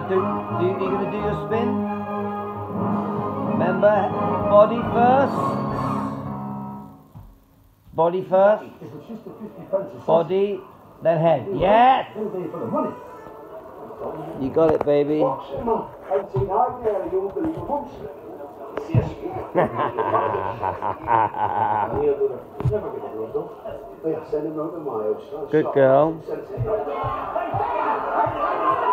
you gonna do your spin? Remember, body first. Body first. Body, then head. Yes! You got it, baby. Good girl.